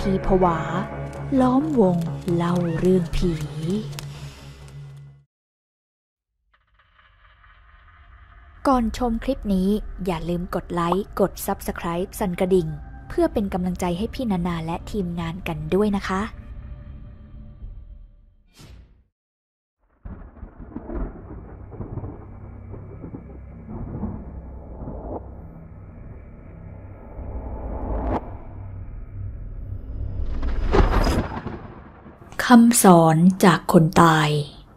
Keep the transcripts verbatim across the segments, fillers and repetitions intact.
ทีผวาล้อมวงเล่าเรื่องผีก่อนชมคลิปนี้อย่าลืมกดไลค์กด ซับสไครบ์ สั่นกระดิ่งเพื่อเป็นกำลังใจให้พี่นานาและทีมงานกันด้วยนะคะคำสอนจากคนตาย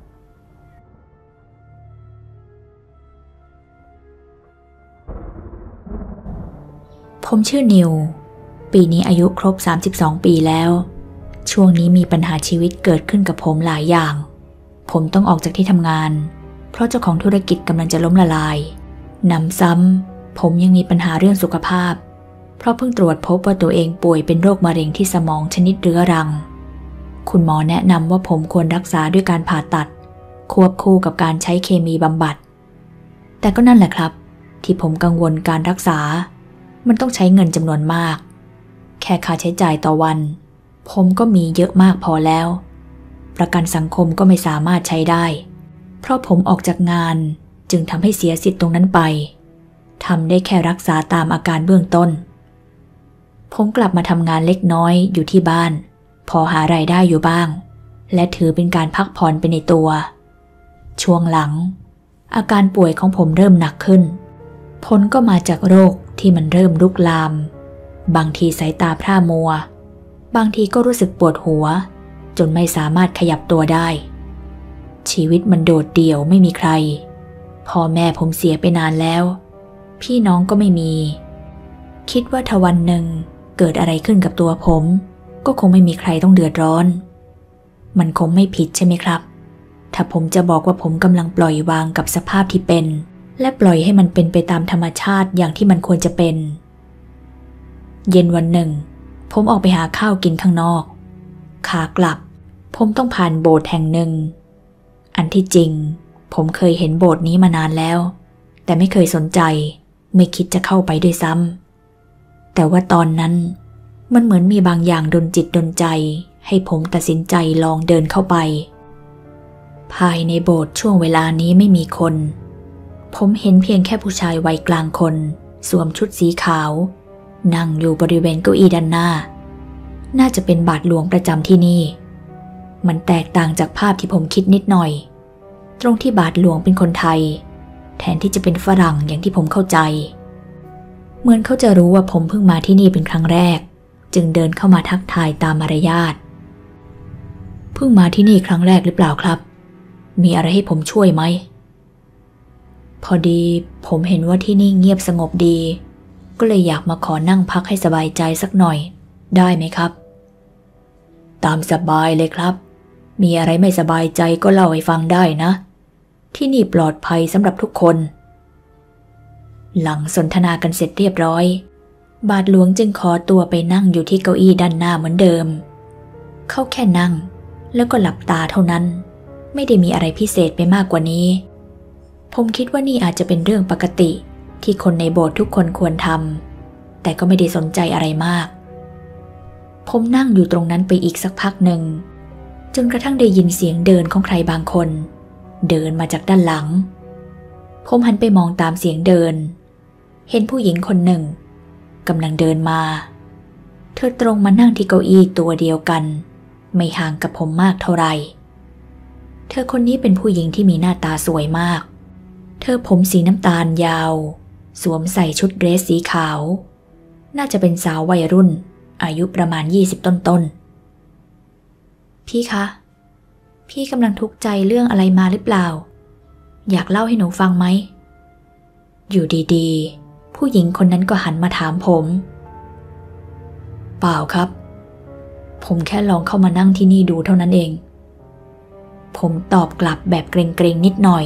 ผมชื่อนิวปีนี้อายุครบสามสิบสองปีแล้วช่วงนี้มีปัญหาชีวิตเกิดขึ้นกับผมหลายอย่างผมต้องออกจากที่ทำงานเพราะเจ้าของธุรกิจกำลังจะล้มละลายนำซ้ำผมยังมีปัญหาเรื่องสุขภาพเพราะเพิ่งตรวจพบว่าตัวเองป่วยเป็นโรคมะเร็งที่สมองชนิดเรื้อรังคุณหมอแนะนำว่าผมควรรักษาด้วยการผ่าตัดควบคู่กับการใช้เคมีบำบัดแต่ก็นั่นแหละครับที่ผมกังวลการรักษามันต้องใช้เงินจำนวนมากแค่ค่าใช้จ่ายต่อวันผมก็มีเยอะมากพอแล้วประกันสังคมก็ไม่สามารถใช้ได้เพราะผมออกจากงานจึงทำให้เสียสิทธิ์ตรงนั้นไปทำได้แค่รักษาตามอาการเบื้องต้นผมกลับมาทำงานเล็กน้อยอยู่ที่บ้านพอหารายได้อยู่บ้างและถือเป็นการพักผ่อนไปในตัวช่วงหลังอาการป่วยของผมเริ่มหนักขึ้นผลก็มาจากโรคที่มันเริ่มลุกลามบางทีสายตาพร่ามัวบางทีก็รู้สึกปวดหัวจนไม่สามารถขยับตัวได้ชีวิตมันโดดเดี่ยวไม่มีใครพ่อแม่ผมเสียไปนานแล้วพี่น้องก็ไม่มีคิดว่าถ้าวันหนึ่งเกิดอะไรขึ้นกับตัวผมก็คงไม่มีใครต้องเดือดร้อนมันคงไม่ผิดใช่ไหมครับถ้าผมจะบอกว่าผมกำลังปล่อยวางกับสภาพที่เป็นและปล่อยให้มันเป็นไปตามธรรมชาติอย่างที่มันควรจะเป็นเย็นวันหนึ่งผมออกไปหาข้าวกินข้างนอกขากลับผมต้องผ่านโบสถ์แห่งหนึ่งอันที่จริงผมเคยเห็นโบสถ์นี้มานานแล้วแต่ไม่เคยสนใจไม่คิดจะเข้าไปด้วยซ้ำแต่ว่าตอนนั้นมันเหมือนมีบางอย่างดลจิตดลใจให้ผมตัดสินใจลองเดินเข้าไปภายในโบสถ์ช่วงเวลานี้ไม่มีคนผมเห็นเพียงแค่ผู้ชายวัยกลางคนสวมชุดสีขาวนั่งอยู่บริเวณเก้าอี้ด้านหน้าน่าจะเป็นบาทหลวงประจำที่นี่มันแตกต่างจากภาพที่ผมคิดนิดหน่อยตรงที่บาทหลวงเป็นคนไทยแทนที่จะเป็นฝรั่งอย่างที่ผมเข้าใจเหมือนเขาจะรู้ว่าผมเพิ่งมาที่นี่เป็นครั้งแรกจึงเดินเข้ามาทักทายตามมารยาทเพิ่งมาที่นี่ครั้งแรกหรือเปล่าครับมีอะไรให้ผมช่วยไหมพอดีผมเห็นว่าที่นี่เงียบสงบดีก็เลยอยากมาขอนั่งพักให้สบายใจสักหน่อยได้ไหมครับตามสบายเลยครับมีอะไรไม่สบายใจก็เล่าให้ฟังได้นะที่นี่ปลอดภัยสำหรับทุกคนหลังสนทนากันเสร็จเรียบร้อยบาทหลวงจึงขอตัวไปนั่งอยู่ที่เก้าอี้ด้านหน้าเหมือนเดิมเขาแค่นั่งแล้วก็หลับตาเท่านั้นไม่ได้มีอะไรพิเศษไปมากกว่านี้ผมคิดว่านี่อาจจะเป็นเรื่องปกติที่คนในโบสถ์ทุกคนควรทำแต่ก็ไม่ได้สนใจอะไรมากผมนั่งอยู่ตรงนั้นไปอีกสักพักหนึ่งจนกระทั่งได้ยินเสียงเดินของใครบางคนเดินมาจากด้านหลังผมหันไปมองตามเสียงเดินเห็นผู้หญิงคนหนึ่งกำลังเดินมาเธอตรงมานั่งที่เก้าอี้ตัวเดียวกันไม่ห่างกับผมมากเท่าไหร่เธอคนนี้เป็นผู้หญิงที่มีหน้าตาสวยมากเธอผมสีน้ำตาลยาวสวมใส่ชุดเดรสสีขาวน่าจะเป็นสาววัยรุ่นอายุประมาณยี่สิบต้นๆพี่คะพี่กำลังทุกข์ใจเรื่องอะไรมาหรือเปล่าอยากเล่าให้หนูฟังไหมอยู่ดีๆผู้หญิงคนนั้นก็หันมาถามผมเปล่าครับผมแค่ลองเข้ามานั่งที่นี่ดูเท่านั้นเองผมตอบกลับแบบเกรงๆนิดหน่อย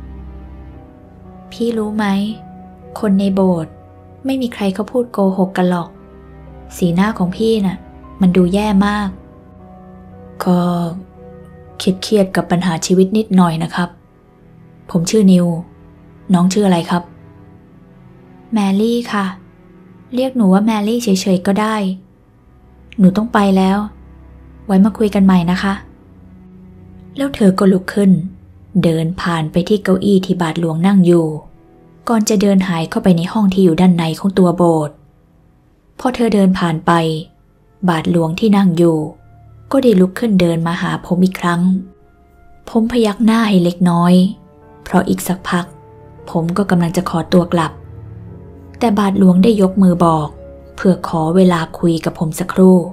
พี่รู้ไหมคนในโบสถ์ไม่มีใครเขาพูดโกหกกันหรอกสีหน้าของพี่น่ะมันดูแย่มากก็เครียดๆกับปัญหาชีวิตนิดหน่อยนะครับผมชื่อนิวน้องชื่ออะไรครับแมรี่ค่ะเรียกหนูว่าแมรี่เฉยๆก็ได้หนูต้องไปแล้วไว้มาคุยกันใหม่นะคะแล้วเธอก็ลุกขึ้นเดินผ่านไปที่เก้าอี้ที่บาทหลวงนั่งอยู่ก่อนจะเดินหายเข้าไปในห้องที่อยู่ด้านในของตัวโบสถ์พอเธอเดินผ่านไปบาทหลวงที่นั่งอยู่ก็ได้ลุกขึ้นเดินมาหาผมอีกครั้งผมพยักหน้าให้เล็กน้อยเพราะอีกสักพักผมก็กำลังจะขอตัวกลับแต่บาทหลวงได้ยกมือบอกเพื่อขอเวลาคุยกับผมสักครู่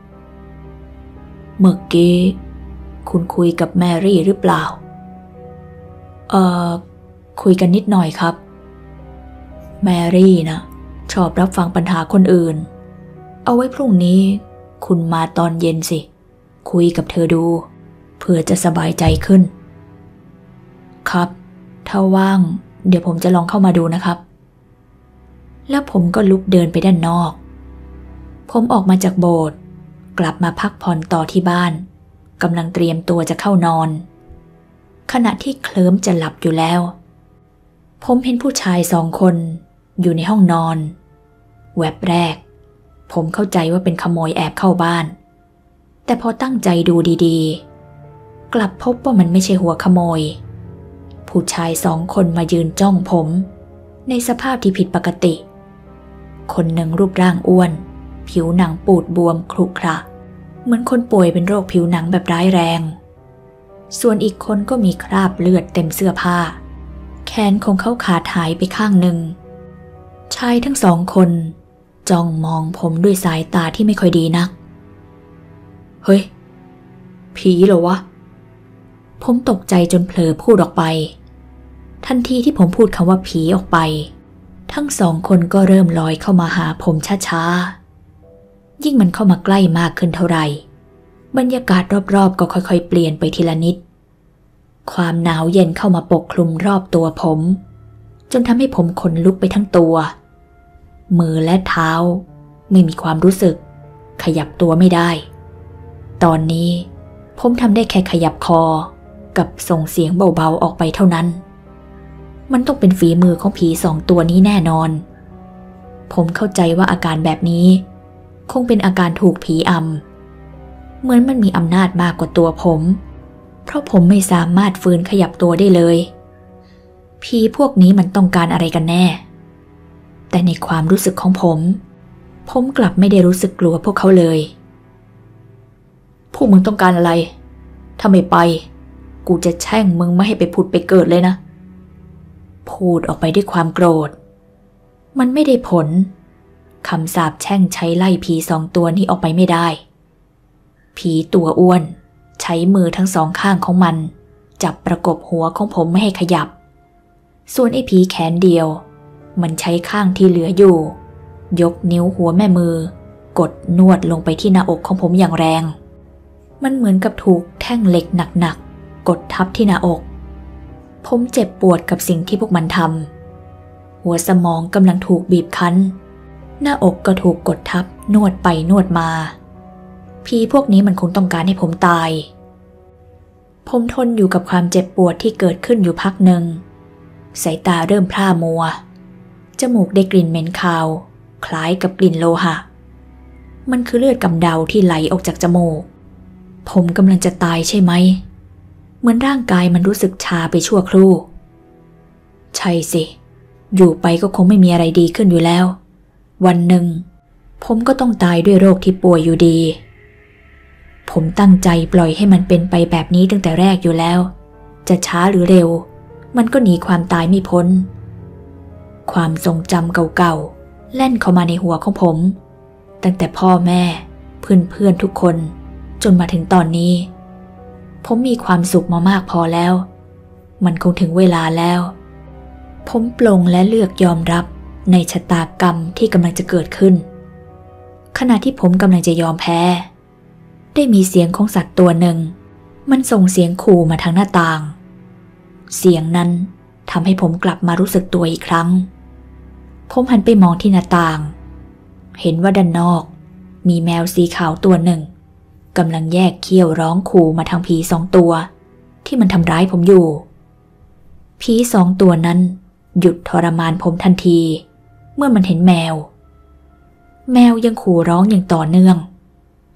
เมื่อกี้คุณคุยกับแมรี่หรือเปล่าเอ่อคุยกันนิดหน่อยครับแมรี่นะชอบรับฟังปัญหาคนอื่นเอาไว้พรุ่งนี้คุณมาตอนเย็นสิคุยกับเธอดูเพื่อจะสบายใจขึ้นครับถ้าว่างเดี๋ยวผมจะลองเข้ามาดูนะครับแล้วผมก็ลุกเดินไปด้านนอกผมออกมาจากโบสถ์กลับมาพักผ่อนต่อที่บ้านกำลังเตรียมตัวจะเข้านอนขณะที่เคลิ้มจะหลับอยู่แล้วผมเห็นผู้ชายสองคนอยู่ในห้องนอนแวบแรกผมเข้าใจว่าเป็นขโมยแอบเข้าบ้านแต่พอตั้งใจดูดีๆกลับพบว่ามันไม่ใช่หัวขโมยผู้ชายสองคนมายืนจ้องผมในสภาพที่ผิดปกติคนหนึ่งรูปร่างอ้วนผิวหนังปูดบวมครุขระเหมือนคนป่วยเป็นโรคผิวหนังแบบร้ายแรงส่วนอีกคนก็มีคราบเลือดเต็มเสื้อผ้าแขนของเขาขาดหายไปข้างหนึ่งชายทั้งสองคนจ้องมองผมด้วยสายตาที่ไม่ค่อยดีนักเฮ้ยผีเหรอวะผมตกใจจนเผลอพูดออกไปทันทีที่ผมพูดคำว่าผีออกไปทั้งสองคนก็เริ่มลอยเข้ามาหาผมช้าๆยิ่งมันเข้ามาใกล้มากขึ้นเท่าไหร่บรรยากาศรอบๆก็ค่อยๆเปลี่ยนไปทีละนิดความหนาวเย็นเข้ามาปกคลุมรอบตัวผมจนทำให้ผมขนลุกไปทั้งตัวมือและเท้าไม่มีความรู้สึกขยับตัวไม่ได้ตอนนี้ผมทำได้แค่ขยับคอกับส่งเสียงเบาๆออกไปเท่านั้นมันต้องเป็นฝีมือของผีสองตัวนี้แน่นอนผมเข้าใจว่าอาการแบบนี้คงเป็นอาการถูกผีอำเหมือนมันมีอำนาจมากกว่าตัวผมเพราะผมไม่สามารถฟื้นขยับตัวได้เลยผีพวกนี้มันต้องการอะไรกันแน่แต่ในความรู้สึกของผมผมกลับไม่ได้รู้สึกกลัวพวกเขาเลยพวกมึงต้องการอะไรถ้าไม่ไปกูจะแช่งมึงไม่ให้ไปผุดไปเกิดเลยนะพูดออกไปด้วยความโกรธมันไม่ได้ผลคำสาปแช่งใช้ไล่ผีสองตัวนี้ออกไปไม่ได้ผีตัวอ้วนใช้มือทั้งสองข้างของมันจับประกบหัวของผมไม่ให้ขยับส่วนไอ้ผีแขนเดียวมันใช้ข้างที่เหลืออยู่ยกนิ้วหัวแม่มือกดนวดลงไปที่หน้าอกของผมอย่างแรงมันเหมือนกับถูกแท่งเหล็กหนักๆกดทับที่หน้าอกผมเจ็บปวดกับสิ่งที่พวกมันทำหัวสมองกำลังถูกบีบคั้นหน้าอกก็ถูกกดทับนวดไปนวดมาผีพวกนี้มันคงต้องการให้ผมตายผมทนอยู่กับความเจ็บปวดที่เกิดขึ้นอยู่พักหนึ่งสายตาเริ่มพร่ามัวจมูกได้กลิ่นเหม็นคาวคล้ายกับกลิ่นโลหะมันคือเลือดกำเดาที่ไหลออกจากจมูกผมกำลังจะตายใช่ไหมเหมือนร่างกายมันรู้สึกชาไปชั่วครู่ใช่สิอยู่ไปก็คงไม่มีอะไรดีขึ้นอยู่แล้ววันหนึ่งผมก็ต้องตายด้วยโรคที่ป่วยอยู่ดีผมตั้งใจปล่อยให้มันเป็นไปแบบนี้ตั้งแต่แรกอยู่แล้วจะช้าหรือเร็วมันก็หนีความตายไม่พ้นความทรงจำเก่าๆแล่นเข้ามาในหัวของผมตั้งแต่พ่อแม่เพื่อนๆทุกคนจนมาถึงตอนนี้ผมมีความสุขมามากพอแล้วมันคงถึงเวลาแล้วผมปลงและเลือกยอมรับในชะตากรรมที่กำลังจะเกิดขึ้นขณะที่ผมกำลังจะยอมแพ้ได้มีเสียงของสัตว์ตัวหนึ่งมันส่งเสียงขู่มาทางหน้าต่างเสียงนั้นทำให้ผมกลับมารู้สึกตัวอีกครั้งผมหันไปมองที่หน้าต่างเห็นว่าด้านนอกมีแมวสีขาวตัวหนึ่งกำลังแยกเขี้ยวร้องขู่มาทางผีสองตัวที่มันทำร้ายผมอยู่ผีสองตัวนั้นหยุดทรมานผมทันทีเมื่อมันเห็นแมวแมวยังขู่ร้องอย่างต่อเนื่อง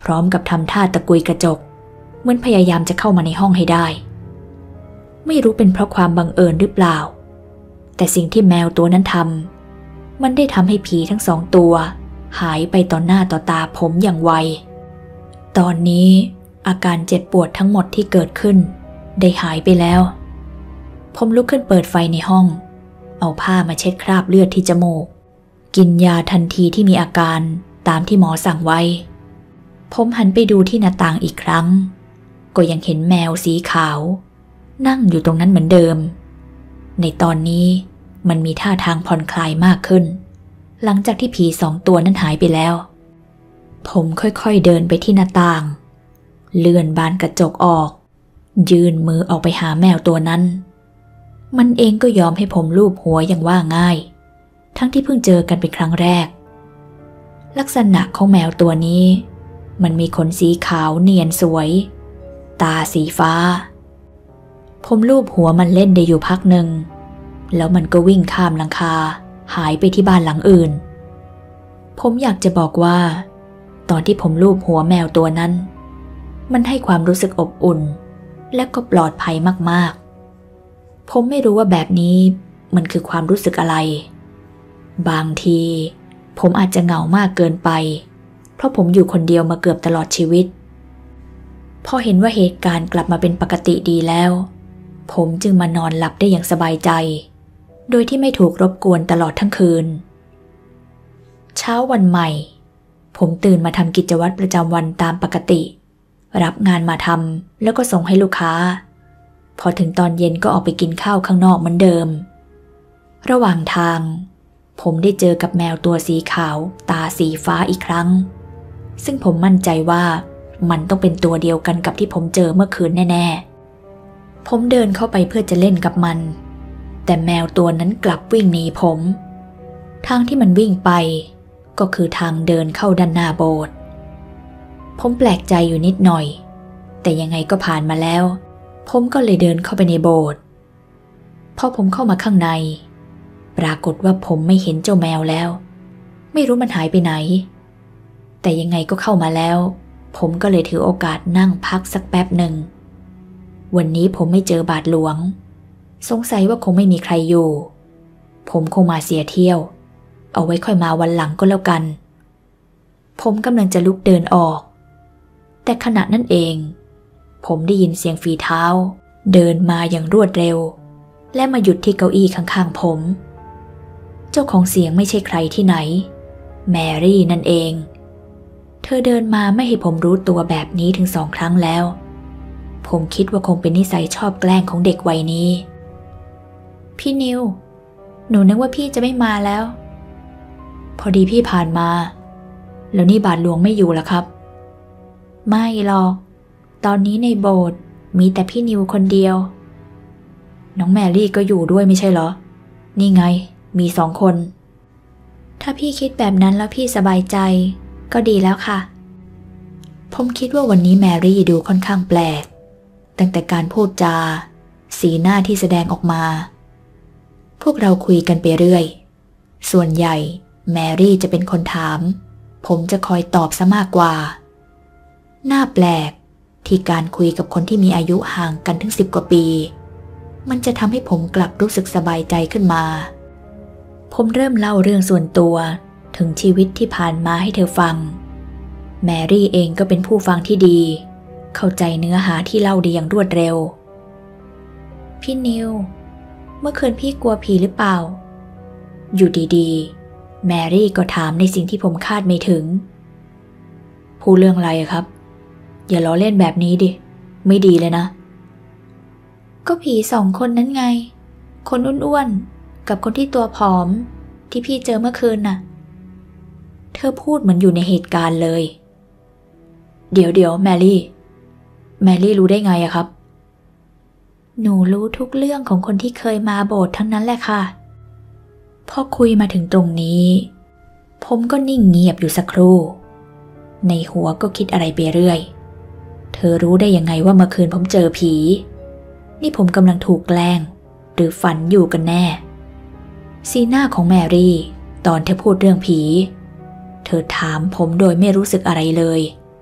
พร้อมกับทำท่าตะกุยกระจกเหมือนพยายามจะเข้ามาในห้องให้ได้ไม่รู้เป็นเพราะความบังเอิญหรือเปล่าแต่สิ่งที่แมวตัวนั้นทำมันได้ทำให้ผีทั้งสองตัวหายไปต่อหน้าต่อตาผมอย่างไวตอนนี้อาการเจ็บปวดทั้งหมดที่เกิดขึ้นได้หายไปแล้วผมลุกขึ้นเปิดไฟในห้องเอาผ้ามาเช็ดคราบเลือดที่จมูกกินยาทันทีที่มีอาการตามที่หมอสั่งไว้ผมหันไปดูที่หน้าต่างอีกครั้งก็ยังเห็นแมวสีขาวนั่งอยู่ตรงนั้นเหมือนเดิมในตอนนี้มันมีท่าทางผ่อนคลายมากขึ้นหลังจากที่ผีสองตัวนั้นหายไปแล้วผมค่อยๆเดินไปที่หน้าต่างเลื่อนบานกระจกออกยื่นมือออกไปหาแมวตัวนั้นมันเองก็ยอมให้ผมลูบหัวอย่างว่าง่ายทั้งที่เพิ่งเจอกันเป็นครั้งแรกลักษณะของแมวตัวนี้มันมีขนสีขาวเนียนสวยตาสีฟ้าผมลูบหัวมันเล่นได้อยู่พักหนึ่งแล้วมันก็วิ่งข้ามหลังคาหายไปที่บ้านหลังอื่นผมอยากจะบอกว่าตอนที่ผมลูบหัวแมวตัวนั้นมันให้ความรู้สึกอบอุ่นและก็ปลอดภัยมากๆผมไม่รู้ว่าแบบนี้มันคือความรู้สึกอะไรบางทีผมอาจจะเหงามากเกินไปเพราะผมอยู่คนเดียวมาเกือบตลอดชีวิตพอเห็นว่าเหตุการณ์กลับมาเป็นปกติดีแล้วผมจึงมานอนหลับได้อย่างสบายใจโดยที่ไม่ถูกรบกวนตลอดทั้งคืนเช้าวันใหม่ผมตื่นมาทำกิจวัตรประจำวันตามปกติรับงานมาทำแล้วก็ส่งให้ลูกค้าพอถึงตอนเย็นก็ออกไปกินข้าวข้างนอกเหมือนเดิมระหว่างทางผมได้เจอกับแมวตัวสีขาวตาสีฟ้าอีกครั้งซึ่งผมมั่นใจว่ามันต้องเป็นตัวเดียวกันกับที่ผมเจอเมื่อคืนแน่ๆผมเดินเข้าไปเพื่อจะเล่นกับมันแต่แมวตัวนั้นกลับวิ่งหนีผมทางที่มันวิ่งไปก็คือทางเดินเข้าด้านหน้าโบสถ์ผมแปลกใจอยู่นิดหน่อยแต่ยังไงก็ผ่านมาแล้วผมก็เลยเดินเข้าไปในโบสถ์พอผมเข้ามาข้างในปรากฏว่าผมไม่เห็นเจ้าแมวแล้วไม่รู้มันหายไปไหนแต่ยังไงก็เข้ามาแล้วผมก็เลยถือโอกาสนั่งพักสักแป๊บหนึ่งวันนี้ผมไม่เจอบาทหลวงสงสัยว่าคงไม่มีใครอยู่ผมคงมาเสียเที่ยวเอาไว้ค่อยมาวันหลังก็แล้วกันผมกำลังจะลุกเดินออกแต่ขณะนั้นเองผมได้ยินเสียงฝีเท้าเดินมาอย่างรวดเร็วและมาหยุดที่เก้าอี้ข้างๆผมเจ้าของเสียงไม่ใช่ใครที่ไหนแมรี่นั่นเองเธอเดินมาไม่ให้ผมรู้ตัวแบบนี้ถึงสองครั้งแล้วผมคิดว่าคงเป็นนิสัยชอบแกล้งของเด็กวัยนี้พี่นิวหนูนึกว่าพี่จะไม่มาแล้วพอดีพี่ผ่านมาแล้วนี่บาทหลวงไม่อยู่ล่ะครับไม่หรอกตอนนี้ในโบสถ์มีแต่พี่นิวคนเดียวน้องแมรี่ก็อยู่ด้วยไม่ใช่เหรอนี่ไงมีสองคนถ้าพี่คิดแบบนั้นแล้วพี่สบายใจก็ดีแล้วค่ะผมคิดว่าวันนี้แมรี่ดูค่อนข้างแปลกตั้งแต่การพูดจาสีหน้าที่แสดงออกมาพวกเราคุยกันไปเรื่อยส่วนใหญ่แมรี่จะเป็นคนถามผมจะคอยตอบซะมากกว่าน่าแปลกที่การคุยกับคนที่มีอายุห่างกันถึงสิบกว่าปีมันจะทำให้ผมกลับรู้สึกสบายใจขึ้นมาผมเริ่มเล่าเรื่องส่วนตัวถึงชีวิตที่ผ่านมาให้เธอฟังแมรี่เองก็เป็นผู้ฟังที่ดีเข้าใจเนื้อหาที่เล่าได้อย่างรวดเร็วพี่นิวเมื่อคืนพี่กลัวผีหรือเปล่าอยู่ดีๆแมรี่ก็ถามในสิ่งที่ผมคาดไม่ถึงพูดเรื่องอะไรครับอย่าล้อเล่นแบบนี้ดิไม่ดีเลยนะก็ผีสองคนนั้นไงคนอ้วนๆกับคนที่ตัวผอมที่พี่เจอเมื่อคืนน่ะเธอพูดเหมือนอยู่ในเหตุการณ์เลยเดี๋ยวเดี๋ยวแมรี่แมรี่รู้ได้ไงอะครับหนูรู้ทุกเรื่องของคนที่เคยมาโบสถ์ทั้งนั้นแหละค่ะพอคุยมาถึงตรงนี้ผมก็นิ่งเงียบอยู่สักครู่ในหัวก็คิดอะไรไปเรื่อยเธอรู้ได้ยังไงว่าเมื่อคืนผมเจอผีนี่ผมกำลังถูกแกล้งหรือฝันอยู่กันแน่สีหน้าของแมรี่ตอนเธอพูดเรื่องผีเธอถามผมโดยไม่รู้สึกอะไรเลย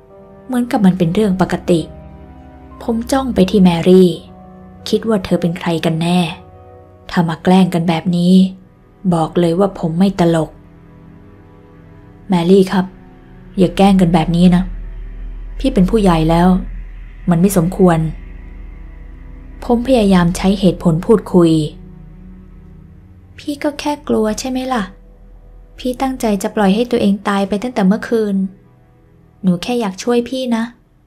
เหมือนกับมันเป็นเรื่องปกติผมจ้องไปที่แมรี่คิดว่าเธอเป็นใครกันแน่ถ้ามาแกล้งกันแบบนี้บอกเลยว่าผมไม่ตลกแมรี่ครับอย่าแกล้งกันแบบนี้นะพี่เป็นผู้ใหญ่แล้วมันไม่สมควรผมพยายามใช้เหตุผลพูดคุยพี่ก็แค่กลัวใช่ไหมล่ะพี่ตั้งใจจะปล่อยให้ตัวเองตายไปตั้งแต่เมื่อคืนหนูแค่อยากช่วยพี่นะ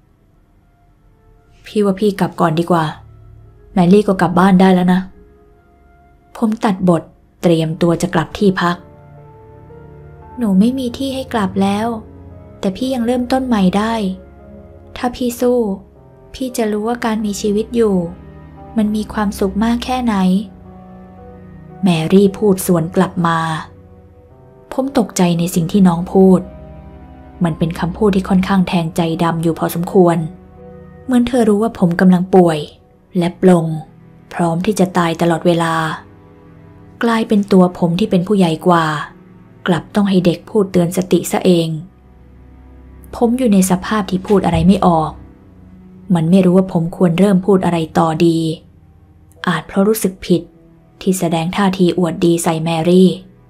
พี่ว่าพี่กลับก่อนดีกว่าแมรี่ก็กลับบ้านได้แล้วนะผมตัดบทเตรียมตัวจะกลับที่พักหนูไม่มีที่ให้กลับแล้วแต่พี่ยังเริ่มต้นใหม่ได้ถ้าพี่สู้พี่จะรู้ว่าการมีชีวิตอยู่มันมีความสุขมากแค่ไหนแมรี่พูดสวนกลับมาผมตกใจในสิ่งที่น้องพูดมันเป็นคำพูดที่ค่อนข้างแทงใจดำอยู่พอสมควรเหมือนเธอรู้ว่าผมกำลังป่วยและปลงพร้อมที่จะตายตลอดเวลากลายเป็นตัวผมที่เป็นผู้ใหญ่กว่ากลับต้องให้เด็กพูดเตือนสติซะเองผมอยู่ในสภาพที่พูดอะไรไม่ออกมันไม่รู้ว่าผมควรเริ่มพูดอะไรต่อดีอาจเพราะรู้สึกผิดที่แสดงท่าทีอวดดีใส่แมรี่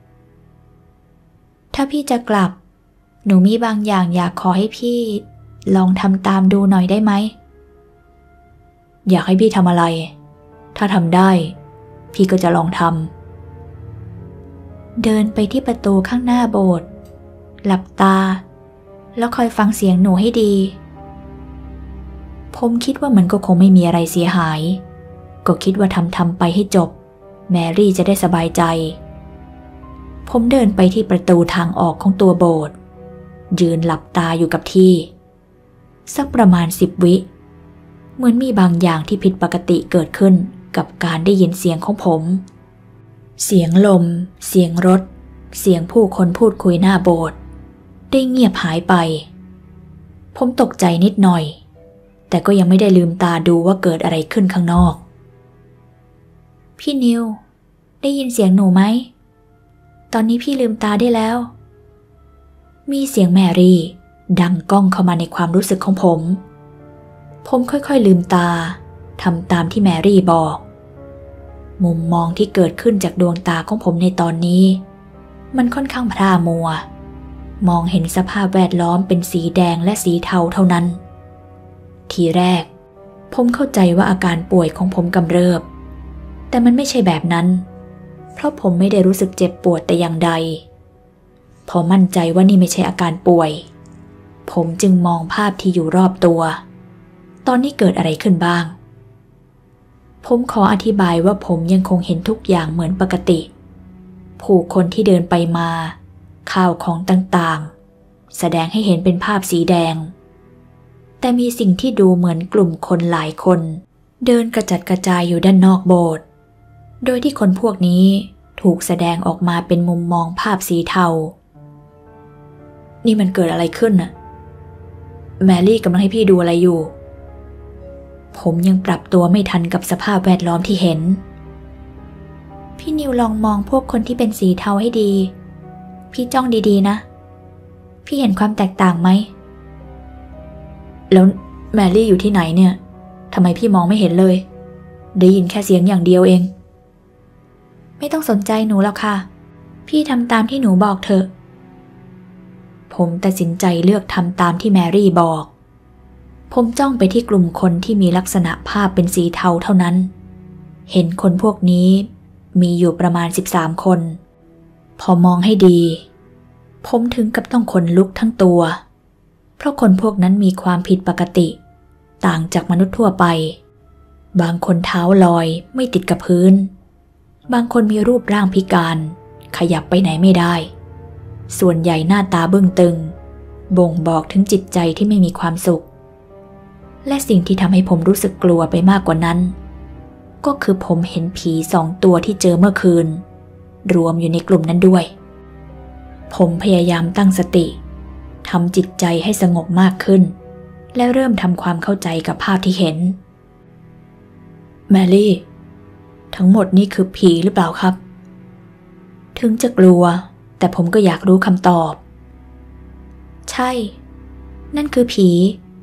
ถ้าพี่จะกลับหนูมีบางอย่างอยากขอให้พี่ลองทำตามดูหน่อยได้ไหมอยากให้พี่ทำอะไรถ้าทำได้พี่ก็จะลองทำเดินไปที่ประตูข้างหน้าโบสถ์หลับตาแล้วคอยฟังเสียงหนูให้ดีผมคิดว่ามันก็คงไม่มีอะไรเสียหายก็คิดว่าทำทำไปให้จบแมรี่จะได้สบายใจผมเดินไปที่ประตูทางออกของตัวโบสถ์ยืนหลับตาอยู่กับที่สักประมาณสิบวิเหมือนมีบางอย่างที่ผิดปกติเกิดขึ้นกับการได้ยินเสียงของผมเสียงลมเสียงรถเสียงผู้คนพูดคุยหน้าโบสถ์ได้เงียบหายไปผมตกใจนิดหน่อยแต่ก็ยังไม่ได้ลืมตาดูว่าเกิดอะไรขึ้นข้างนอกพี่นิวได้ยินเสียงหนูไหมตอนนี้พี่ลืมตาได้แล้วมีเสียงแมรี่ดังก้องเข้ามาในความรู้สึกของผมผมค่อยๆลืมตาทำตามที่แมรี่บอกมุมมองที่เกิดขึ้นจากดวงตาของผมในตอนนี้มันค่อนข้างพร่ามัวมองเห็นสภาพแวดล้อมเป็นสีแดงและสีเทาเท่านั้นทีแรกผมเข้าใจว่าอาการป่วยของผมกำเริบแต่มันไม่ใช่แบบนั้นเพราะผมไม่ได้รู้สึกเจ็บปวดแต่อย่างใดพอมั่นใจว่านี่ไม่ใช่อาการป่วยผมจึงมองภาพที่อยู่รอบตัวตอนนี้เกิดอะไรขึ้นบ้างผมขออธิบายว่าผมยังคงเห็นทุกอย่างเหมือนปกติผู้คนที่เดินไปมาข้าวของต่างๆแสดงให้เห็นเป็นภาพสีแดงแต่มีสิ่งที่ดูเหมือนกลุ่มคนหลายคนเดินกระจัดกระจายอยู่ด้านนอกโบสถ์โดยที่คนพวกนี้ถูกแสดงออกมาเป็นมุมมองภาพสีเทานี่มันเกิดอะไรขึ้นน่ะแมรี่กำลังให้พี่ดูอะไรอยู่ผมยังปรับตัวไม่ทันกับสภาพแวดล้อมที่เห็นพี่นิวลองมองพวกคนที่เป็นสีเทาให้ดีพี่จ้องดีๆนะพี่เห็นความแตกต่างไหมแล้วแมรี่อยู่ที่ไหนเนี่ยทำไมพี่มองไม่เห็นเลยได้ยินแค่เสียงอย่างเดียวเองไม่ต้องสนใจหนูหรอกค่ะพี่ทำตามที่หนูบอกเถอะผมตัดสินใจเลือกทำตามที่แมรี่บอกผมจ้องไปที่กลุ่มคนที่มีลักษณะภาพเป็นสีเทาเท่านั้นเห็นคนพวกนี้มีอยู่ประมาณสิบสามคนพอมองให้ดีผมถึงกับต้องขนลุกทั้งตัวเพราะคนพวกนั้นมีความผิดปกติต่างจากมนุษย์ทั่วไปบางคนเท้าลอยไม่ติดกับพื้นบางคนมีรูปร่างพิการขยับไปไหนไม่ได้ส่วนใหญ่หน้าตาบึ้งตึงบ่งบอกถึงจิตใจที่ไม่มีความสุขและสิ่งที่ทำให้ผมรู้สึกกลัวไปมากกว่านั้นก็คือผมเห็นผีสองตัวที่เจอเมื่อคืนรวมอยู่ในกลุ่มนั้นด้วยผมพยายามตั้งสติทำจิตใจให้สงบมากขึ้นและเริ่มทำความเข้าใจกับภาพที่เห็นแมรี่ทั้งหมดนี่คือผีหรือเปล่าครับถึงจะกลัวแต่ผมก็อยากรู้คำตอบใช่นั่นคือผี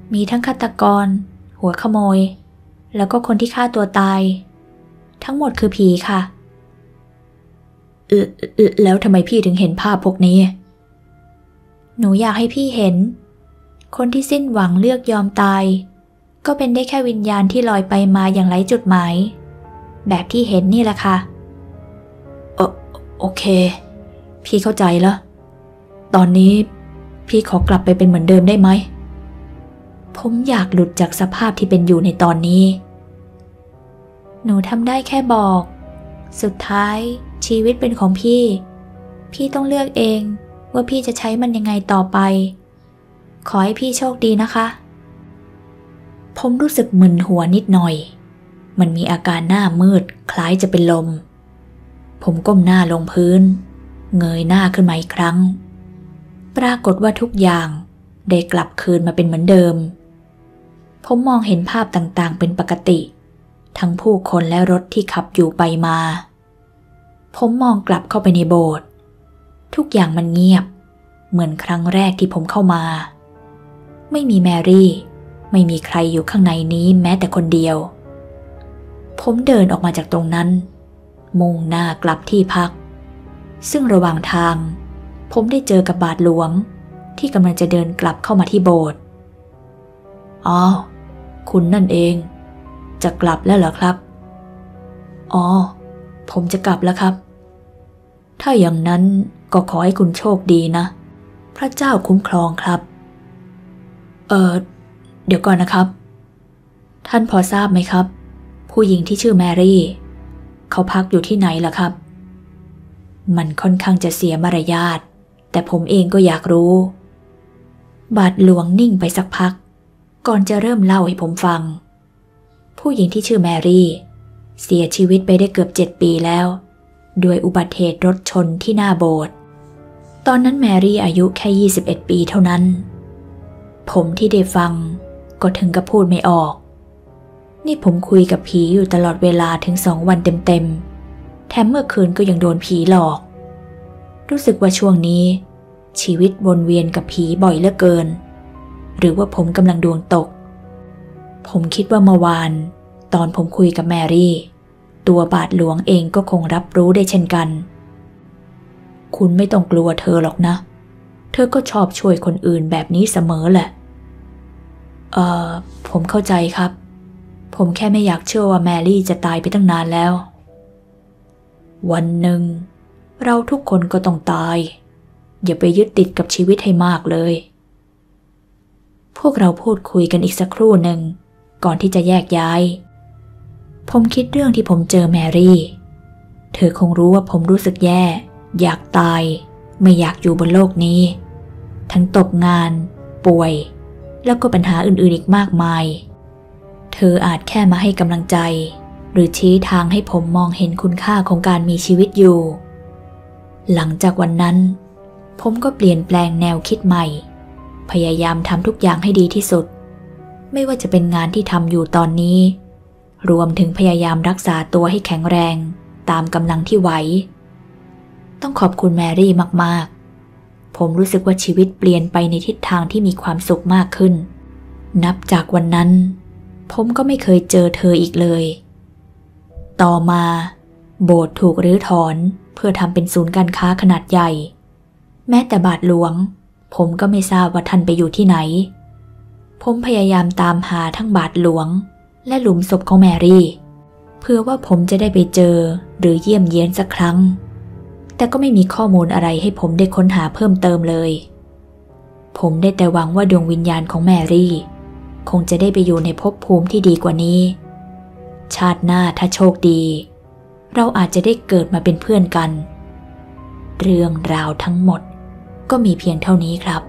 มีทั้งฆาตกรหัวขโมยแล้วก็คนที่ฆ่าตัวตายทั้งหมดคือผีค่ะเออเออแล้วทำไมพี่ถึงเห็นภาพพวกนี้หนูอยากให้พี่เห็นคนที่สิ้นหวังเลือกยอมตายก็เป็นได้แค่วิญญาณที่ลอยไปมาอย่างไร้จุดหมายแบบที่เห็นนี่แหละค่ะโอโอเคพี่เข้าใจแล้วตอนนี้พี่ขอกลับไปเป็นเหมือนเดิมได้ไหมผมอยากหลุดจากสภาพที่เป็นอยู่ในตอนนี้หนูทำได้แค่บอกสุดท้ายชีวิตเป็นของพี่พี่ต้องเลือกเองว่าพี่จะใช้มันยังไงต่อไปขอให้พี่โชคดีนะคะผมรู้สึกมึนหัวนิดหน่อยมันมีอาการหน้ามืดคล้ายจะเป็นลมผมก้มหน้าลงพื้นเงยหน้าขึ้นมาอีกครั้งปรากฏว่าทุกอย่างได้กลับคืนมาเป็นเหมือนเดิมผมมองเห็นภาพต่างๆเป็นปกติทั้งผู้คนและรถที่ขับอยู่ไปมาผมมองกลับเข้าไปในโบสถ์ทุกอย่างมันเงียบเหมือนครั้งแรกที่ผมเข้ามาไม่มีแมรี่ไม่มีใครอยู่ข้างในนี้แม้แต่คนเดียวผมเดินออกมาจากตรงนั้นมุ่งหน้ากลับที่พักซึ่งระหว่างทางผมได้เจอกับบาทหลวงที่กำลังจะเดินกลับเข้ามาที่โบสถ์อ๋อคุณนั่นเองจะกลับแล้วเหรอครับอ๋อผมจะกลับแล้วครับถ้าอย่างนั้นก็ขอให้คุณโชคดีนะพระเจ้าคุ้มครองครับเออเดี๋ยวก่อนนะครับท่านพอทราบไหมครับผู้หญิงที่ชื่อแมรี่เขาพักอยู่ที่ไหนล่ะครับมันค่อนข้างจะเสียมารยาทแต่ผมเองก็อยากรู้บาทหลวงนิ่งไปสักพักก่อนจะเริ่มเล่าให้ผมฟังผู้หญิงที่ชื่อแมรี่เสียชีวิตไปได้เกือบเจ็ดปีแล้วด้วยอุบัติเหตุรถชนที่หน้าโบสถ์ตอนนั้นแมรี่อายุแค่ยี่สิบเอ็ดปีเท่านั้นผมที่ได้ฟังก็ถึงกับพูดไม่ออกนี่ผมคุยกับผีอยู่ตลอดเวลาถึงสองวันเต็มๆแถมเมื่อคืนก็ยังโดนผีหลอกรู้สึกว่าช่วงนี้ชีวิตวนเวียนกับผีบ่อยเหลือเกินหรือว่าผมกำลังดวงตกผมคิดว่าเมื่อวานตอนผมคุยกับแมรี่ตัวบาทหลวงเองก็คงรับรู้ได้เช่นกันคุณไม่ต้องกลัวเธอหรอกนะเธอก็ชอบช่วยคนอื่นแบบนี้เสมอแหละเอ่อผมเข้าใจครับผมแค่ไม่อยากเชื่อว่าแมรี่จะตายไปตั้งนานแล้ววันหนึ่งเราทุกคนก็ต้องตายอย่าไปยึดติดกับชีวิตให้มากเลยพวกเราพูดคุยกันอีกสักครู่หนึ่งก่อนที่จะแยกย้ายผมคิดเรื่องที่ผมเจอแมรี่เธอคงรู้ว่าผมรู้สึกแย่อยากตายไม่อยากอยู่บนโลกนี้ทั้งตกงานป่วยแล้วก็ปัญหาอื่นๆอีกมากมายเธออาจแค่มาให้กำลังใจหรือชี้ทางให้ผมมองเห็นคุณค่าของการมีชีวิตอยู่หลังจากวันนั้นผมก็เปลี่ยนแปลงแนวคิดใหม่พยายามทำทุกอย่างให้ดีที่สุดไม่ว่าจะเป็นงานที่ทำอยู่ตอนนี้รวมถึงพยายามรักษาตัวให้แข็งแรงตามกำลังที่ไหวต้องขอบคุณแมรี่มากๆผมรู้สึกว่าชีวิตเปลี่ยนไปในทิศทางที่มีความสุขมากขึ้นนับจากวันนั้นผมก็ไม่เคยเจอเธออีกเลยต่อมาโบสถ์ถูกรื้อถอนเพื่อทำเป็นศูนย์การค้าขนาดใหญ่แม้แต่บาทหลวงผมก็ไม่ทราบว่าท่านไปอยู่ที่ไหนผมพยายามตามหาทั้งบาทหลวงและหลุมศพของแมรี่เพื่อว่าผมจะได้ไปเจอหรือเยี่ยมเยียนสักครั้งแต่ก็ไม่มีข้อมูลอะไรให้ผมได้ค้นหาเพิ่มเติมเลยผมได้แต่หวังว่าดวงวิญญาณของแมรี่คงจะได้ไปอยู่ในภพภูมิที่ดีกว่านี้ชาติหน้าถ้าโชคดีเราอาจจะได้เกิดมาเป็นเพื่อนกันเรื่องราวทั้งหมดก็มีเพียงเท่านี้ครับ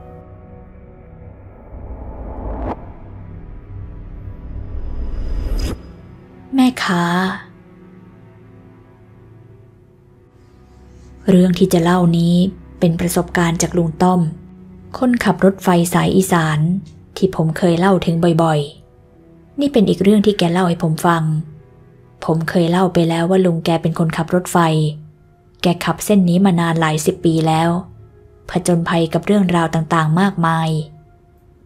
แม่ค้าเรื่องที่จะเล่านี้เป็นประสบการณ์จากลุงต้อมคนขับรถไฟสายอีสานที่ผมเคยเล่าถึงบ่อยๆนี่เป็นอีกเรื่องที่แกเล่าให้ผมฟังผมเคยเล่าไปแล้วว่าลุงแกเป็นคนขับรถไฟแกขับเส้นนี้มานานหลายสิบปีแล้วผจญภัยกับเรื่องราวต่างๆมากมาย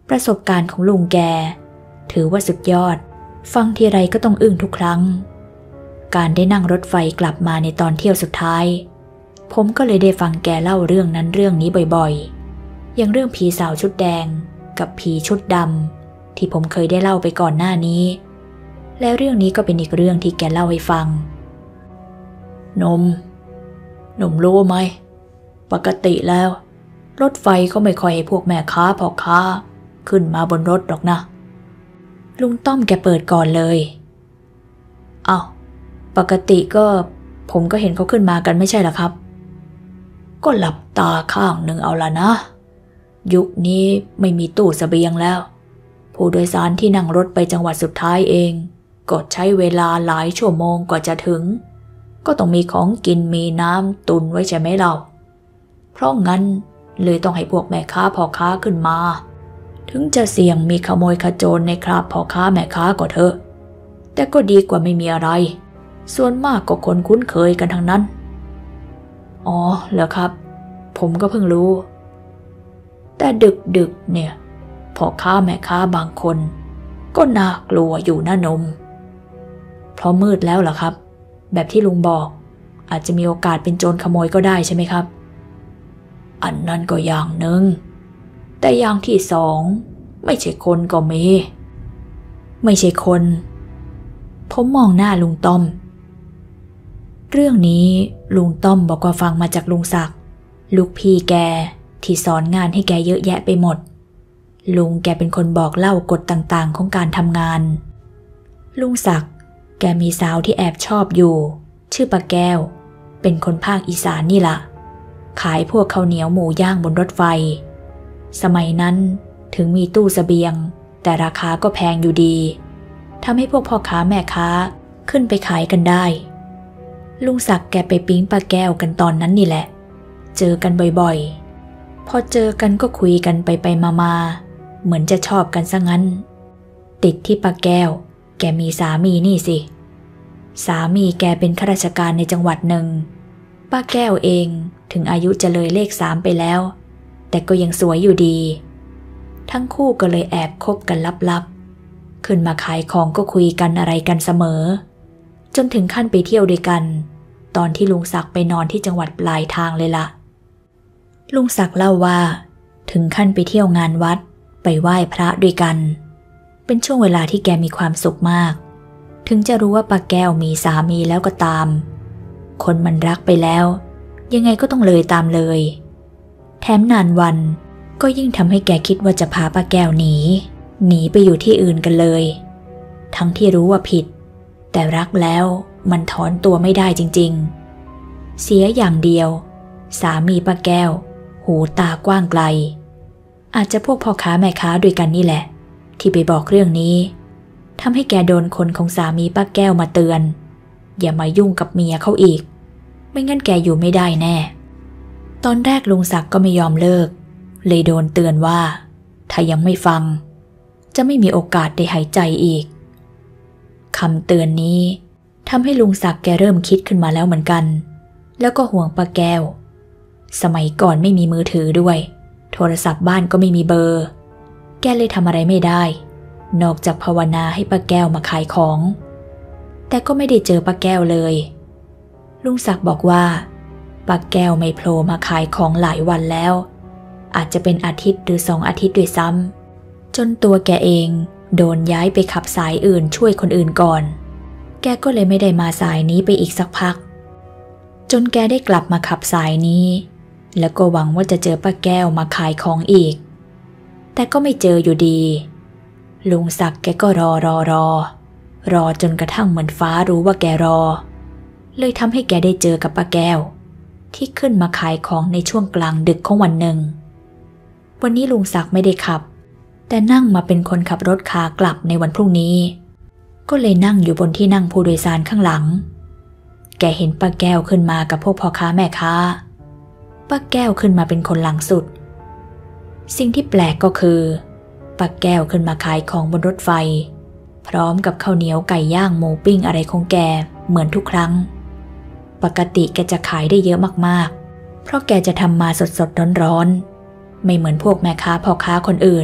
ประสบการณ์ของลุงแกถือว่าสุดยอดฟังทีไรก็ต้องอึ้งทุกครั้งการได้นั่งรถไฟกลับมาในตอนเที่ยวสุดท้ายผมก็เลยได้ฟังแกเล่าเรื่องนั้นเรื่องนี้บ่อยๆอย่างเรื่องผีสาวชุดแดงกับผีชุดดำที่ผมเคยได้เล่าไปก่อนหน้านี้แล้วเรื่องนี้ก็เป็นอีกเรื่องที่แกเล่าให้ฟังนมหนุ่มรู้ไหมปกติแล้วรถไฟก็ไม่ค่อยให้พวกแม่ค้าพ่อค้าขึ้นมาบนรถหรอกนะลุงต้อมแกเปิดก่อนเลยอ้าวปกติก็ผมก็เห็นเขาขึ้นมากันไม่ใช่หรอครับก็หลับตาข้างหนึ่งเอาละนะยุคนี้ไม่มีตู้เสบียงแล้วผู้โดยสารที่นั่งรถไปจังหวัดสุดท้ายเองก็ใช้เวลาหลายชั่วโมงกว่าจะถึงก็ต้องมีของกินมีน้ำตุนไว้ใช่ไหมเราเพราะงั้นเลยต้องให้พวกแม่ค้าพ่อค้าขึ้นมาถึงจะเสี่ยงมีขโมยขโจรในคราบพ่อค้าแม่ค้าก็เถอะแต่ก็ดีกว่าไม่มีอะไรส่วนมากก็คนคุ้นเคยกันทั้งนั้นอ๋อเหรอครับผมก็เพิ่งรู้แต่ดึกๆเนี่ยพ่อค้าแม่ค้าบางคนก็น่ากลัวอยู่นะนมเพราะมืดแล้วเหรอครับแบบที่ลุงบอกอาจจะมีโอกาสเป็นโจรขโมยก็ได้ใช่ไหมครับอันนั้นก็อย่างหนึ่งแต่อย่างที่สองไม่ใช่คนก็มีไม่ใช่คนผมมองหน้าลุงต้อมเรื่องนี้ลุงต้อมบอกว่าฟังมาจากลุงศักดิ์ลูกพี่แกที่สอนงานให้แกเยอะแยะไปหมดลุงแกเป็นคนบอกเล่ากฎต่างๆของการทำงานลุงศักดิ์แกมีสาวที่แอบชอบอยู่ชื่อป้าแก้วเป็นคนภาคอีสานนี่ล่ะขายพวกข้าวเหนียวหมูย่างบนรถไฟสมัยนั้นถึงมีตู้เสบียงแต่ราคาก็แพงอยู่ดีทำให้พวกพ่อค้าแม่ค้าขึ้นไปขายกันได้ลุงศักดิ์แกไปปิ๊งป้าแก้วกันตอนนั้นนี่แหละเจอกันบ่อยๆพอเจอกันก็คุยกันไปไปมาๆเหมือนจะชอบกันซะงั้นติดที่ป้าแก้วแกมีสามีนี่สิสามีแกเป็นข้าราชการในจังหวัดหนึ่งป้าแก้วเองถึงอายุจะเลยเลขสามไปแล้วแต่ก็ยังสวยอยู่ดีทั้งคู่ก็เลยแอบคบกันลับๆขึ้นมาขายของก็คุยกันอะไรกันเสมอจนถึงขั้นไปเที่ยวด้วยกันตอนที่ลุงศักดิ์ไปนอนที่จังหวัดปลายทางเลยล่ะลุงศักดิ์เล่าว่าถึงขั้นไปเที่ยวงานวัดไปไหว้พระด้วยกันเป็นช่วงเวลาที่แกมีความสุขมากถึงจะรู้ว่าป้าแก้วมีสามีแล้วก็ตามคนมันรักไปแล้วยังไงก็ต้องเลยตามเลยแถมนานวันก็ยิ่งทำให้แกคิดว่าจะพาป้าแก้วหนีหนีไปอยู่ที่อื่นกันเลยทั้งที่รู้ว่าผิดแต่รักแล้วมันถอนตัวไม่ได้จริงๆเสียอย่างเดียวสามีป้าแก้วหูตากว้างไกลอาจจะพวกพ่อค้าแม่ค้าด้วยกันนี่แหละที่ไปบอกเรื่องนี้ทำให้แกโดนคนของสามีป้าแก้วมาเตือนอย่ามายุ่งกับเมียเขาอีกไม่งั้นแกอยู่ไม่ได้แน่ตอนแรกลุงศักดิ์ก็ไม่ยอมเลิกเลยโดนเตือนว่าถ้ายังไม่ฟังจะไม่มีโอกาสได้หายใจอีกคำเตือนนี้ทำให้ลุงศักดิ์แกเริ่มคิดขึ้นมาแล้วเหมือนกันแล้วก็ห่วงป้าแก้วสมัยก่อนไม่มีมือถือด้วยโทรศัพท์บ้านก็ไม่มีเบอร์แกเลยทำอะไรไม่ได้นอกจากภาวนาให้ป้าแก้วมาขายของแต่ก็ไม่ได้เจอป้าแก้วเลยลุงศักดิ์บอกว่าป้าแก้วไม่โผล่มาขายของหลายวันแล้วอาจจะเป็นอาทิตย์หรือสองอาทิตย์ด้วยซ้ำจนตัวแกเองโดนย้ายไปขับสายอื่นช่วยคนอื่นก่อนแกก็เลยไม่ได้มาสายนี้ไปอีกสักพักจนแกได้กลับมาขับสายนี้แล้วก็หวังว่าจะเจอป้าแก้วมาขายของอีกแต่ก็ไม่เจออยู่ดีลุงศักดิ์แกก็รอรอรอรอจนกระทั่งเหมือนฟ้ารู้ว่าแกรอเลยทำให้แกได้เจอกับป้าแก้วที่ขึ้นมาขายของในช่วงกลางดึกของวันหนึ่งวันนี้ลุงศักดิ์ไม่ได้ขับแต่นั่งมาเป็นคนขับรถขากลับในวันพรุ่งนี้ก็เลยนั่งอยู่บนที่นั่งผู้โดยสารข้างหลังแกเห็นป้าแก้วขึ้นมากับพวกพ่อค้าแม่ค้าป้าแก้วขึ้นมาเป็นคนหลังสุดสิ่งที่แปลกก็คือป้าแก้วขึ้นมาขายของบนรถไฟพร้อมกับข้าวเหนียวไก่ย่างหมูปิ้งอะไรของแกเหมือนทุกครั้งปกติแกจะขายได้เยอะมากๆเพราะแกจะทำมาสดๆร้อนๆไม่เหมือนพวกแม่ค้าพ่อค้าคนอื่น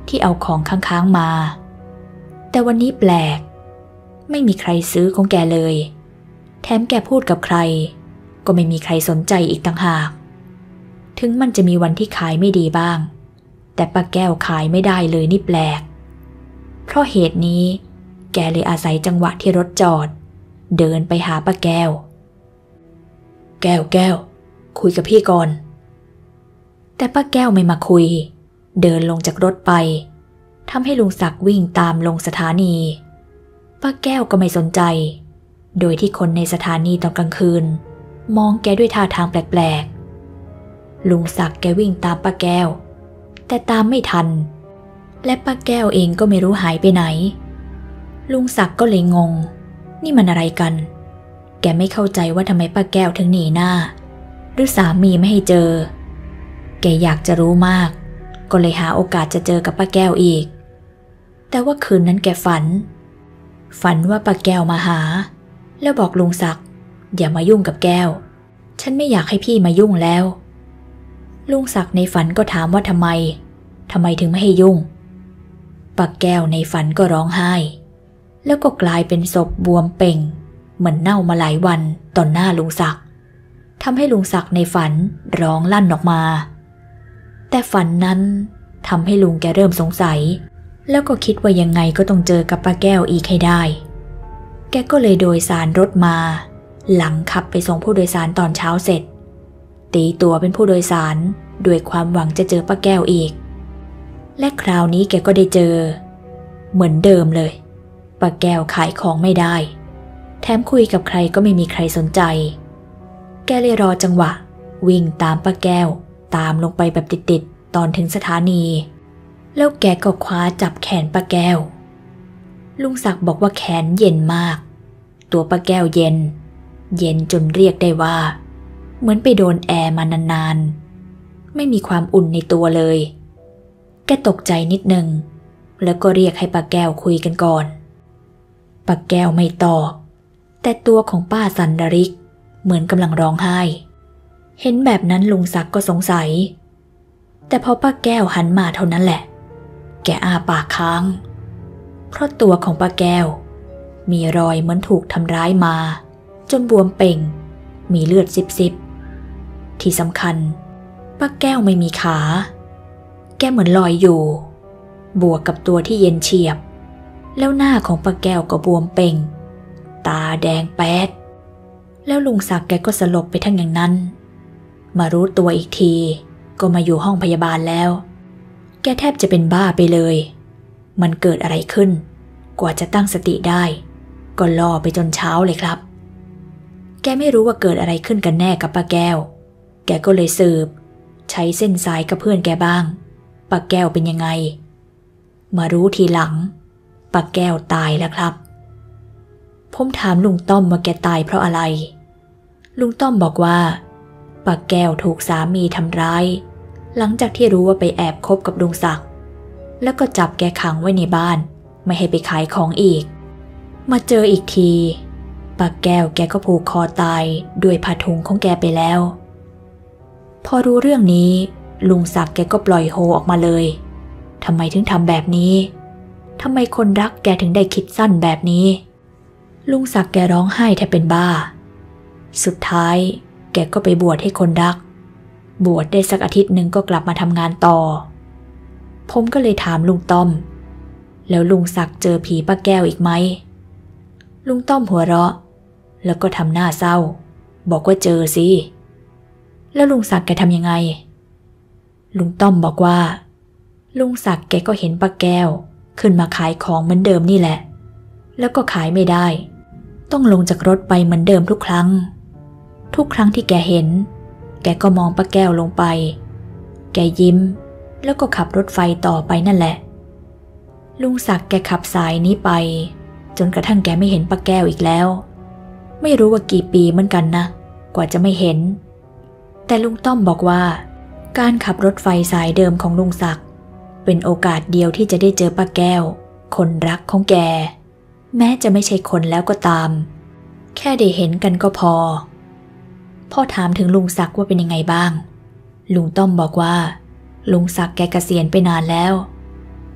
ที่เอาของค้างๆมาแต่วันนี้แปลกไม่มีใครซื้อของแกเลยแถมแกพูดกับใครก็ไม่มีใครสนใจอีกต่างหากถึงมันจะมีวันที่ขายไม่ดีบ้างแต่ป้าแก้วขายไม่ได้เลยนี่แปลกเพราะเหตุนี้แกเลยอาศัยจังหวะที่รถจอดเดินไปหาป้าแก้วแก้วแก้วคุยกับพี่ก่อนแต่ป้าแก้วไม่มาคุยเดินลงจากรถไปทำให้ลุงศักดิ์วิ่งตามลงสถานีป้าแก้วก็ไม่สนใจโดยที่คนในสถานีตอนกลางคืนมองแกด้วยท่าทางแปลกๆลุงศักดิ์แกวิ่งตามป้าแก้วแต่ตามไม่ทันและป้าแก้วเองก็ไม่รู้หายไปไหนลุงศักดิ์ก็เลยงงนี่มันอะไรกันแกไม่เข้าใจว่าทำไมป้าแก้วถึงหนีหน้าหรือสามีไม่ให้เจอแกอยากจะรู้มากก็เลยหาโอกาสจะเจอกับป้าแก้วอีกแต่ว่าคืนนั้นแกฝันฝันว่าป้าแก้วมาหาแล้วบอกลุงศักดิ์อย่ามายุ่งกับแก้วฉันไม่อยากให้พี่มายุ่งแล้วลุงศักดิ์ในฝันก็ถามว่าทำไมทำไมถึงไม่ให้ยุ่งป้าแก้วในฝันก็ร้องไห้แล้วก็กลายเป็นศพบวมเป่งเหมือนเน่ามาหลายวันต่อหน้าลุงศักดิ์ทำให้ลุงศักดิ์ในฝันร้องลั่นออกมาแต่ฝันนั้นทำให้ลุงแกเริ่มสงสัยแล้วก็คิดว่ายังไงก็ต้องเจอกับป้าแก้วอีกให้ได้แกก็เลยโดยสารรถมาหลังขับไปส่งผู้โดยสารตอนเช้าเสร็จตีตัวเป็นผู้โดยสารด้วยความหวังจะเจอป้าแก้วอีกและคราวนี้แกก็ได้เจอเหมือนเดิมเลยป้าแก้วขายของไม่ได้แถมคุยกับใครก็ไม่มีใครสนใจแกเลยรอจังหวะวิ่งตามป้าแก้วตามลงไปแบบติดๆตอนถึงสถานีแล้วแกก็คว้าจับแขนป้าแก้วลุงศักดิ์บอกว่าแขนเย็นมากตัวป้าแก้วเย็นเย็นจนเรียกได้ว่าเหมือนไปโดนแอร์มานานๆไม่มีความอุ่นในตัวเลยแกตกใจนิดนึงแล้วก็เรียกให้ป้าแก้วคุยกันก่อนป้าแก้วไม่ตอบแต่ตัวของป้าสันดริกเหมือนกำลังร้องไห้เห็นแบบนั้นลุงศักดิ์ก็สงสัยแต่พอป้าแก้วหันมาเท่านั้นแหละแกอ้าปากค้างเพราะตัวของป้าแก้วมีรอยเหมือนถูกทำร้ายมาจนบวมเป่งมีเลือดซิบๆที่สำคัญป้าแก้วไม่มีขาแกเหมือนลอยอยู่บวกกับตัวที่เย็นเฉียบแล้วหน้าของป้าแก้วก็บวมเป่งตาแดงแป๊ดแล้วลุงศักดิ์แกก็สลบไปทั้งอย่างนั้นมารู้ตัวอีกทีก็มาอยู่ห้องพยาบาลแล้วแกแทบจะเป็นบ้าไปเลยมันเกิดอะไรขึ้นกว่าจะตั้งสติได้ก็ล่อไปจนเช้าเลยครับแกไม่รู้ว่าเกิดอะไรขึ้นกันแน่กับป้าแก้วแกก็เลยสืบใช้เส้นสายกับเพื่อนแกบ้างป้าแก้วเป็นยังไงมารู้ทีหลังป้าแก้วตายแล้วครับผมถามลุงต้อมว่าแกตายเพราะอะไรลุงต้อมบอกว่าป้าแก้วถูกสามีทำร้ายหลังจากที่รู้ว่าไปแอบคบกับลุงศักดิ์แล้วก็จับแกขังไว้ในบ้านไม่ให้ไปขายของอีกมาเจออีกทีป้าแก้วแกก็ผูกคอตายด้วยผ้าถุงของแกไปแล้วพอรู้เรื่องนี้ลุงศักดิ์แกก็ปล่อยโฮออกมาเลยทำไมถึงทำแบบนี้ทำไมคนรักแกถึงได้คิดสั้นแบบนี้ลุงศักดิ์แกร้องไห้แทบเป็นบ้าสุดท้ายแกก็ไปบวชให้คนรักบวชได้สักอาทิตย์หนึ่งก็กลับมาทำงานต่อผมก็เลยถามลุงต้อมแล้วลุงศักดิ์เจอผีป้าแก้วอีกไหมลุงต้อมหัวเราะแล้วก็ทำหน้าเศร้าบอกว่าเจอสิแล้วลุงศักดิ์แกทำยังไงลุงต้อมบอกว่าลุงศักดิ์แกก็เห็นป้าแก้วขึ้นมาขายของเหมือนเดิมนี่แหละแล้วก็ขายไม่ได้ต้องลงจากรถไปเหมือนเดิมทุกครั้งทุกครั้งที่แกเห็นแกก็มองป้าแก้วลงไปแกยิ้มแล้วก็ขับรถไฟต่อไปนั่นแหละลุงศักดิ์แกขับสายนี้ไปจนกระทั่งแกไม่เห็นป้าแก้วอีกแล้วไม่รู้ว่ากี่ปีเหมือนกันนะกว่าจะไม่เห็นแต่ลุงต้อมบอกว่าการขับรถไฟสายเดิมของลุงศักดิ์เป็นโอกาสเดียวที่จะได้เจอป้าแก้วคนรักของแกแม้จะไม่ใช่คนแล้วก็ตามแค่ได้เห็นกันก็พอพ่อถามถึงลุงศักดิ์ว่าเป็นยังไงบ้างลุงต้อมบอกว่าลุงศักดิ์แกเกษียณไปนานแล้ว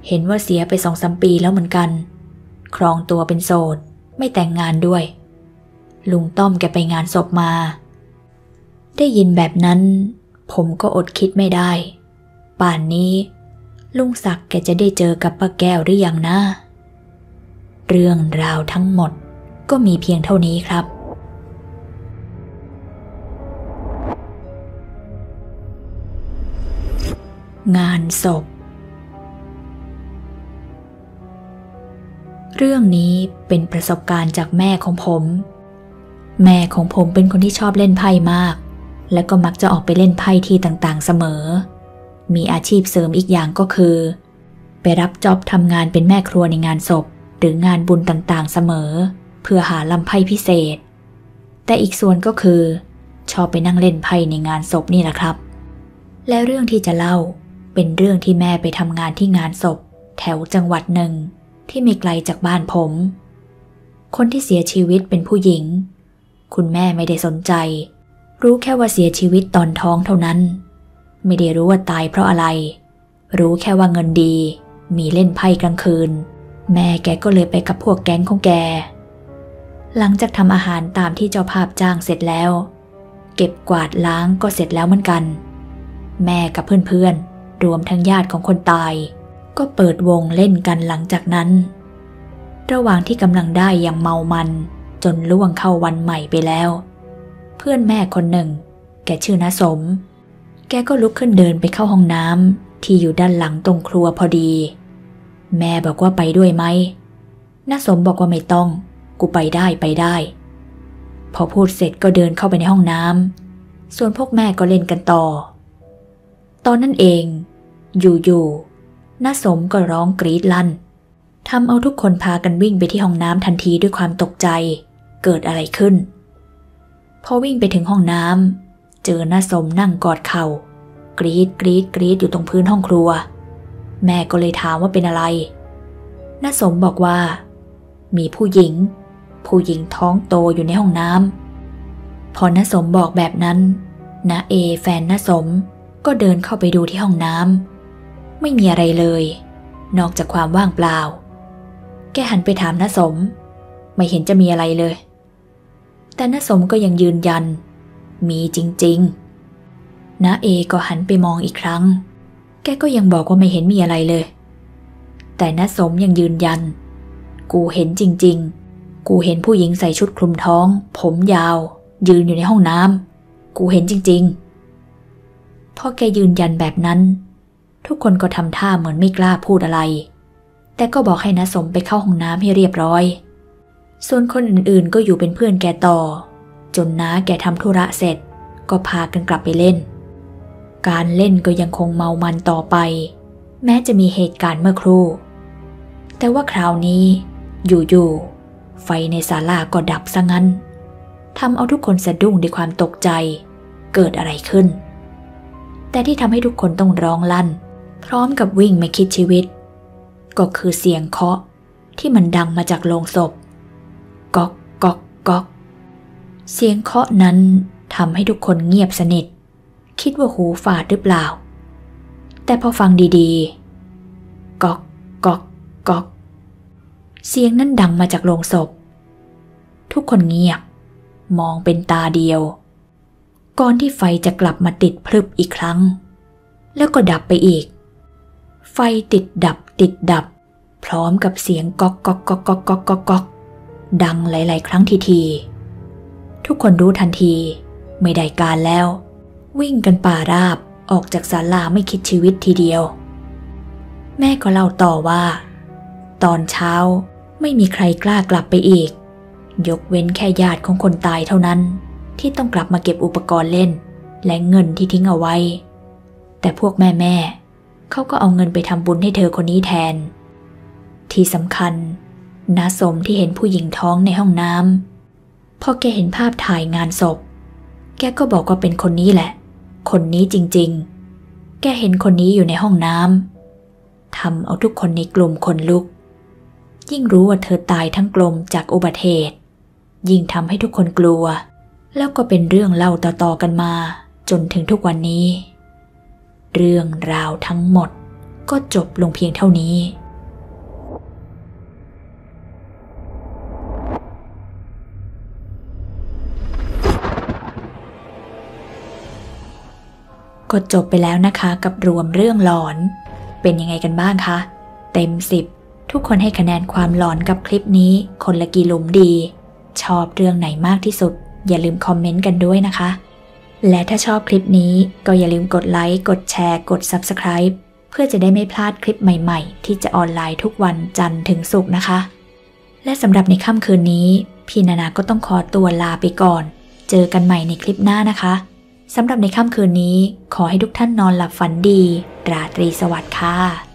เห็นว่าเสียไปสองสามปีแล้วเหมือนกันครองตัวเป็นโสดไม่แต่งงานด้วยลุงต้อมแกไปงานศพมาได้ยินแบบนั้นผมก็อดคิดไม่ได้ป่านนี้ลุงศักดิ์แกจะได้เจอกับป้าแก้วหรือยังนะเรื่องราวทั้งหมดก็มีเพียงเท่านี้ครับงานศพเรื่องนี้เป็นประสบการณ์จากแม่ของผมแม่ของผมเป็นคนที่ชอบเล่นไพ่มากและก็มักจะออกไปเล่นไพ่ที่ต่างๆเสมอมีอาชีพเสริมอีกอย่างก็คือไปรับจ็อบทำงานเป็นแม่ครัวในงานศพหรืองานบุญต่างๆเสมอเพื่อหาลำไพ่พิเศษแต่อีกส่วนก็คือชอบไปนั่งเล่นไพ่ในงานศพนี่แหละครับและเรื่องที่จะเล่าเป็นเรื่องที่แม่ไปทำงานที่งานศพแถวจังหวัดหนึ่งที่ไม่ไกลจากบ้านผมคนที่เสียชีวิตเป็นผู้หญิงคุณแม่ไม่ได้สนใจรู้แค่ว่าเสียชีวิตตอนท้องเท่านั้นไม่ได้รู้ว่าตายเพราะอะไรรู้แค่ว่าเงินดีมีเล่นไพ่กลางคืนแม่แกก็เลยไปกับพวกแก๊งของแกหลังจากทำอาหารตามที่เจ้าภาพจ้างเสร็จแล้วเก็บกวาดล้างก็เสร็จแล้วเหมือนกันแม่กับเพื่อนๆรวมทั้งญาติของคนตายก็เปิดวงเล่นกันหลังจากนั้นระหว่างที่กำลังได้อย่างเมามันจนล่วงเข้าวันใหม่ไปแล้วเพื่อนแม่คนหนึ่งแกชื่อณสมแกก็ลุกขึ้นเดินไปเข้าห้องน้ำที่อยู่ด้านหลังตรงครัวพอดีแม่บอกว่าไปด้วยไหมณสมบอกว่าไม่ต้องกูไปได้ไปได้พอพูดเสร็จก็เดินเข้าไปในห้องน้ำส่วนพวกแม่ก็เล่นกันต่อตอนนั้นเองอยู่ๆณสมก็ร้องกรีดลั่นทำเอาทุกคนพากันวิ่งไปที่ห้องน้ำทันทีด้วยความตกใจเกิดอะไรขึ้นพอวิ่งไปถึงห้องน้ำเจอณสมนั่งกอดเข่ากรีดกรีดกรีดอยู่ตรงพื้นห้องครัวแม่ก็เลยถามว่าเป็นอะไรณสมบอกว่ามีผู้หญิงผู้หญิงท้องโตอยู่ในห้องน้ำพอณสมบอกแบบนั้นณเอแฟนณสมก็เดินเข้าไปดูที่ห้องน้ำไม่มีอะไรเลยนอกจากความว่างเปล่าแกหันไปถามณสมไม่เห็นจะมีอะไรเลยแต่ณสมก็ยังยืนยันมีจริงๆณเอก็หันไปมองอีกครั้งแกก็ยังบอกว่าไม่เห็นมีอะไรเลยแต่ณสมยังยืนยันกูเห็นจริงๆกูเห็นผู้หญิงใส่ชุดคลุมท้องผมยาวยืนอยู่ในห้องน้ำกูเห็นจริงๆพอแกยืนยันแบบนั้นทุกคนก็ทำท่าเหมือนไม่กล้าพูดอะไรแต่ก็บอกให้ณสมไปเข้าห้องน้ำให้เรียบร้อยส่วนคนอื่นๆก็อยู่เป็นเพื่อนแกต่อจนน้าแกทำธุระเสร็จก็พากันกลับไปเล่นการเล่นก็ยังคงเมามันต่อไปแม้จะมีเหตุการณ์เมื่อครู่แต่ว่าคราวนี้อยู่ๆไฟในศาลาก็ดับซะงั้นทำเอาทุกคนสะดุ้งด้วยความตกใจเกิดอะไรขึ้นแต่ที่ทำให้ทุกคนต้องร้องลั่นพร้อมกับวิ่งไม่คิดชีวิตก็คือเสียงเคาะที่มันดังมาจากโลงศพก๊อกก๊อกก๊อกเสียงเคาะนั้นทำให้ทุกคนเงียบสนิทคิดว่าหูฝาดหรือเปล่าแต่พอฟังดีๆก๊อกก๊อกก๊อกเสียงนั้นดังมาจากโลงศพทุกคนเงียบมองเป็นตาเดียวก่อนที่ไฟจะกลับมาติดพลึบอีกครั้งแล้วก็ดับไปอีกไฟติดดับติดดับพร้อมกับเสียงก๊อกก๊อกก๊อกก๊อกก๊อกก๊อกก๊อกดังหลายๆครั้งทีๆทุกคนรู้ทันทีไม่ได้การแล้ววิ่งกันป่าราบออกจากศาลาไม่คิดชีวิตทีเดียวแม่ก็เล่าต่อว่าตอนเช้าไม่มีใครกล้ากลับไปอีกยกเว้นแค่ญาติของคนตายเท่านั้นที่ต้องกลับมาเก็บอุปกรณ์เล่นและเงินที่ทิ้งเอาไว้แต่พวกแม่แม่เขาก็เอาเงินไปทำบุญให้เธอคนนี้แทนที่สำคัญณสมที่เห็นผู้หญิงท้องในห้องน้ำพอแกเห็นภาพถ่ายงานศพแกก็บอกว่าเป็นคนนี้แหละคนนี้จริงๆแกเห็นคนนี้อยู่ในห้องน้ำทำเอาทุกคนในกลุ่มขนลุกยิ่งรู้ว่าเธอตายทั้งกลมจากอุบัติเหตุยิ่งทำให้ทุกคนกลัวแล้วก็เป็นเรื่องเล่าต่อๆกันมาจนถึงทุกวันนี้เรื่องราวทั้งหมดก็จบลงเพียงเท่านี้ก็จบไปแล้วนะคะกับรวมเรื่องหลอนเป็นยังไงกันบ้างคะเต็มสิบทุกคนให้คะแนนความหลอนกับคลิปนี้คนละกี่หลุมดีชอบเรื่องไหนมากที่สุดอย่าลืมคอมเมนต์กันด้วยนะคะและถ้าชอบคลิปนี้ก็อย่าลืมกดไลค์กดแชร์กด ซับสไครบ์ เพื่อจะได้ไม่พลาดคลิปใหม่ๆที่จะออนไลน์ทุกวันจันทร์ถึงศุกร์นะคะและสำหรับในค่ำคืนนี้พี่นานาก็ต้องขอตัวลาไปก่อนเจอกันใหม่ในคลิปหน้านะคะสำหรับในค่ำคืนนี้ขอให้ทุกท่านนอนหลับฝันดีราตรีสวัสดิ์ค่ะ